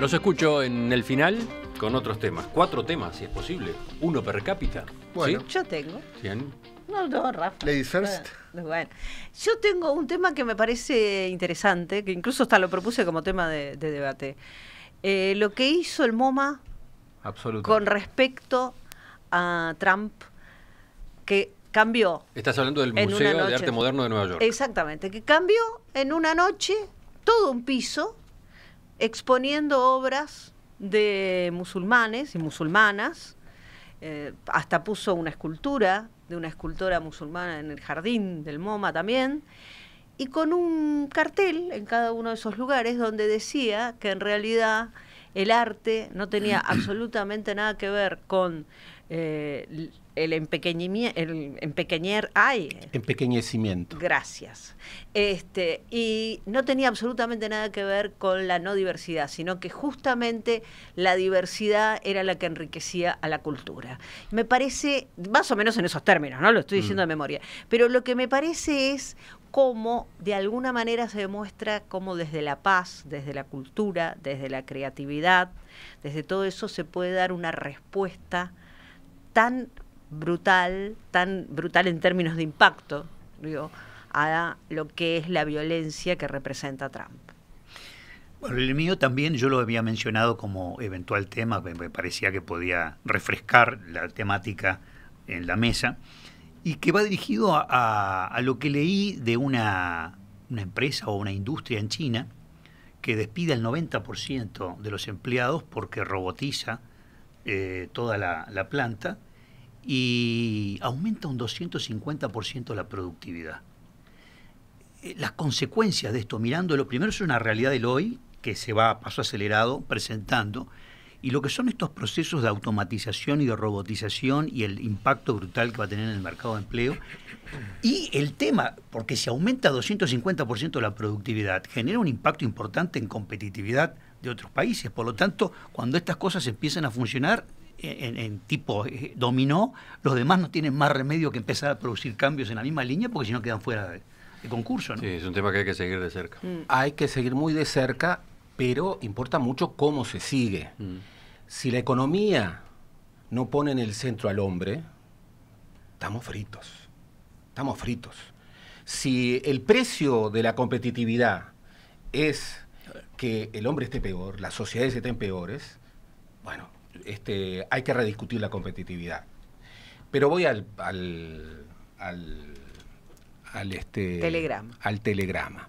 Los escucho en el final con otros temas. 4 temas, si es posible. 1 per cápita. Bueno. ¿Sí? Yo tengo. Bien. No, Rafa. Ladies first. Bueno, yo tengo un tema que me parece interesante, que incluso hasta lo propuse como tema de debate. Lo que hizo el MoMA con respecto a Trump, que cambió. Estás hablando del Museo de Arte Moderno de Nueva York. Exactamente, que cambió en una noche todo un piso exponiendo obras de musulmanes y musulmanas. Hasta puso una escultura de una escultora musulmana en el jardín del MoMA también, y con un cartel en cada uno de esos lugares donde decía que en realidad el arte no tenía absolutamente nada que ver con el empequeñecimiento. Gracias. Y no tenía absolutamente nada que ver con la no diversidad, sino que justamente la diversidad era la que enriquecía a la cultura. Me parece, más o menos en esos términos, ¿no? Lo estoy diciendo de memoria. Pero lo que me parece es cómo de alguna manera se demuestra cómo desde la paz, desde la cultura, desde la creatividad, desde todo eso se puede dar una respuesta tan brutal en términos de impacto, digo, a lo que es la violencia que representa Trump. Bueno, el mío también yo lo había mencionado como eventual tema, me parecía que podía refrescar la temática en la mesa, y que va dirigido a lo que leí de una empresa o una industria en China que despide al 90% de los empleados porque robotiza toda la planta y aumenta un 250% la productividad. Las consecuencias de esto, mirándolo, primero es una realidad del hoy que se va a paso acelerado presentando, y lo que son estos procesos de automatización y de robotización y el impacto brutal que va a tener en el mercado de empleo. Y el tema, porque si aumenta 250% la productividad, genera un impacto importante en competitividad de otros países. Por lo tanto, cuando estas cosas empiezan a funcionar en tipo dominó, los demás no tienen más remedio que empezar a producir cambios en la misma línea, porque si no quedan fuera de concurso, ¿no? Sí, es un tema que hay que seguir de cerca. Hay que seguir muy de cerca, pero importa mucho cómo se sigue. Si la economía no pone en el centro al hombre, estamos fritos. Estamos fritos. Si el precio de la competitividad es que el hombre esté peor, las sociedades estén peores, bueno, hay que rediscutir la competitividad. Pero voy al telegrama.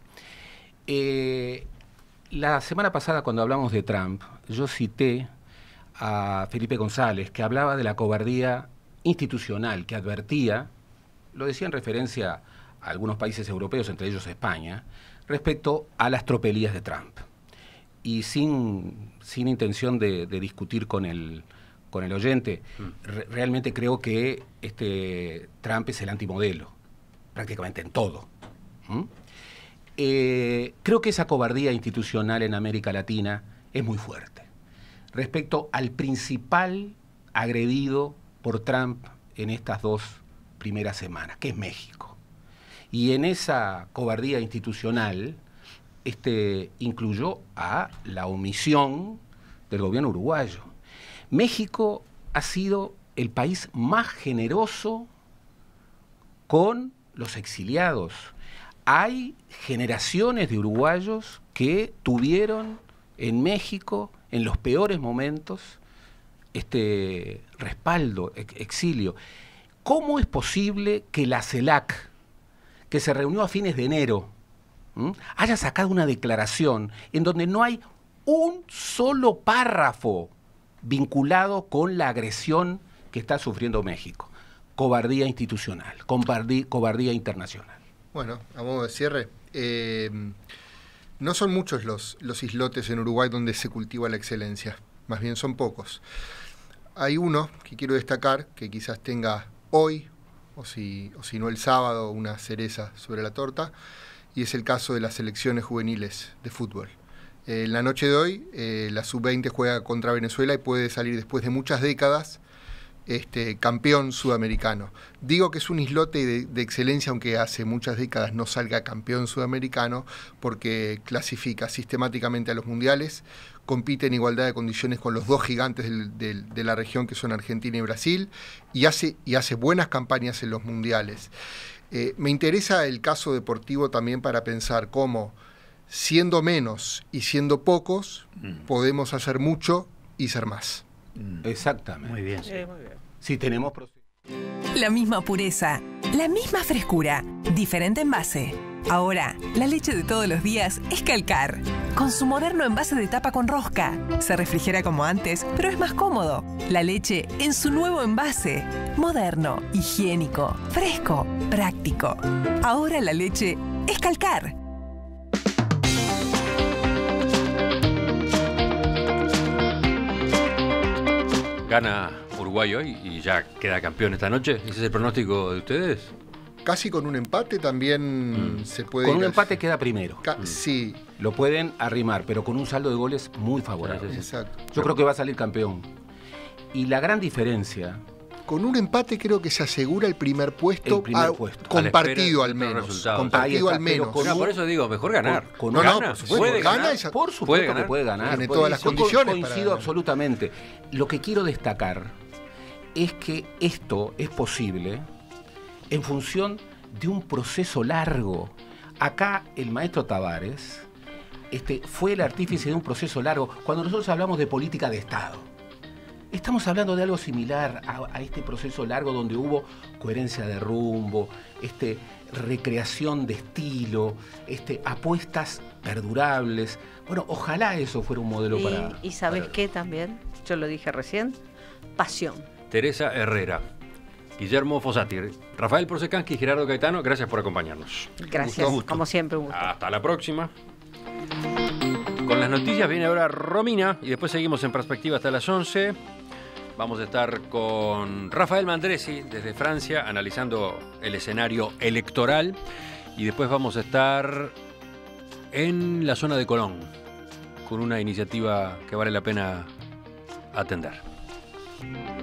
La semana pasada, cuando hablamos de Trump, yo cité a Felipe González, que hablaba de la cobardía institucional, que advertía, lo decía en referencia a algunos países europeos, entre ellos España, respecto a las tropelías de Trump. Y sin intención de discutir con el oyente, realmente creo que Trump es el antimodelo, prácticamente en todo. Creo que esa cobardía institucional en América Latina es muy fuerte respecto al principal agredido por Trump en estas 2 primeras semanas, que es México. Y en esa cobardía institucional incluyó a la omisión del gobierno uruguayo. México ha sido el país más generoso con los exiliados. Hay generaciones de uruguayos que tuvieron en México, en los peores momentos, respaldo, exilio. ¿Cómo es posible que la CELAC, que se reunió a fines de enero, haya sacado una declaración en donde no hay un solo párrafo vinculado con la agresión que está sufriendo México? Cobardía institucional, cobardía internacional. Bueno, a modo de cierre, no son muchos los islotes en Uruguay donde se cultiva la excelencia, más bien son pocos. Hay uno que quiero destacar, que quizás tenga hoy, o si no el sábado, una cereza sobre la torta, y es el caso de las selecciones juveniles de fútbol. En la noche de hoy, la Sub-20 juega contra Venezuela y puede salir después de muchas décadas campeón sudamericano. Digo que es un islote de excelencia, aunque hace muchas décadas no salga campeón sudamericano, porque clasifica sistemáticamente a los mundiales, compite en igualdad de condiciones con los dos gigantes de la región, que son Argentina y Brasil, y hace buenas campañas en los mundiales. Me interesa el caso deportivo también para pensar cómo, siendo menos y siendo pocos, podemos hacer mucho y ser más. Exactamente. Muy bien. Sí. Muy bien. Si tenemos... La misma pureza, la misma frescura, diferente envase. Ahora, la leche de todos los días es Calcar. Con su moderno envase de tapa con rosca. Se refrigera como antes, pero es más cómodo. La leche en su nuevo envase. Moderno, higiénico, fresco, práctico. Ahora la leche es Calcar. Gana Uruguay hoy y ya queda campeón esta noche. ¿Ese es el pronóstico de ustedes? Casi con un empate también se puede... Con un empate queda primero. Sí. Lo pueden arrimar, pero con un saldo de goles muy favorable. Exacto. Yo creo que va a salir campeón. Y la gran diferencia... Con un empate creo que se asegura el primer puesto, A compartido la al espera de menos. resultados. Compartido Ahí al está, pero menos. con No, por eso digo, mejor ganar. Con No, gana, por supuesto, puede gana ganar. esa- Por ¿Puede supuesto ganar? que puede ganar. Tiene Puede- todas las yo condiciones para coincido ganar. absolutamente. Lo que quiero destacar es que esto es posible en función de un proceso largo. Acá el maestro Tavares fue el artífice de un proceso largo. Cuando nosotros hablamos de política de Estado, estamos hablando de algo similar a este proceso largo donde hubo coherencia de rumbo, recreación de estilo, apuestas perdurables. Bueno, ojalá eso fuera un modelo para... ¿Y sabes para- qué también? Yo lo dije recién. Pasión. Teresa Herrera, Guillermo Fossati, Rafael Porcecansky y Gerardo Caetano, gracias por acompañarnos. Gracias. Gusto. Como siempre, un gusto. Hasta la próxima. Con las noticias viene ahora Romina y después seguimos en perspectiva hasta las 11. Vamos a estar con Rafael Mandresi desde Francia analizando el escenario electoral y después vamos a estar en la zona de Colón con una iniciativa que vale la pena atender.